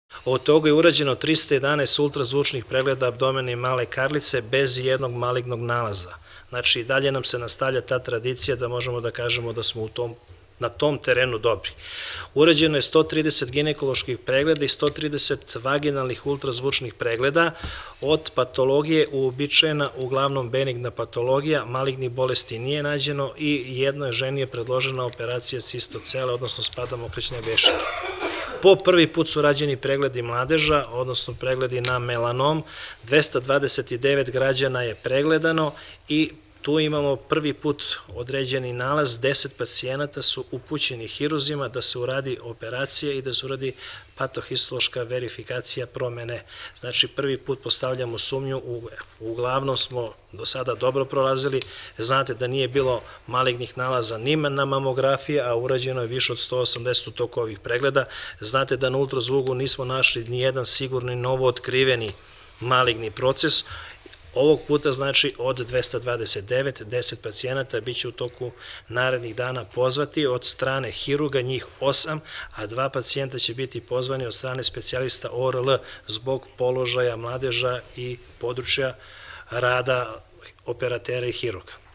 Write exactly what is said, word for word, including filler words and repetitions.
Od toga je urađeno trista jedanaest ultrazvučnih pregleda abdomena i male karlice bez jednog malignog nalaza. Znači, i dalje nam se nastavlja ta tradicija da možemo da kažemo da smo u tom na tom terenu dobri. Urađeno je sto trideset ginekoloških pregleda i sto trideset vaginalnih ultrazvučnih pregleda. Od patologije uobičajena uglavnom benigna patologija, malignih bolesti nije nađeno i jednoj ženi je predložena operacija cistocele, odnosno spada mokraćne vešike. Po prvi put su rađeni pregledi mladeža, odnosno pregledi na melanom, dvesta dvadeset devet građana je pregledano i tu imamo prvi put određeni nalaz, deset pacijenata su upućeni hiruzima da se uradi operacija i da se uradi patohistološka verifikacija promene. Znači, prvi put postavljamo sumnju, uglavnom smo do sada dobro prolazili, znate da nije bilo malignih nalaza ni na mamografiji, a urađeno je više od sto osamdeset u toku ovih pregleda. Znate da na ultrazvuku nismo našli ni jedan sigurni novo otkriveni maligni proces. Ovog puta, znači, od dvesta dvadeset devet, deset pacijenata biće u toku narednih dana pozvati od strane hiruga, njih osam, a dva pacijenta će biti pozvani od strane specijalista O R L zbog položaja mladeža i područja rada operatera i hiruga.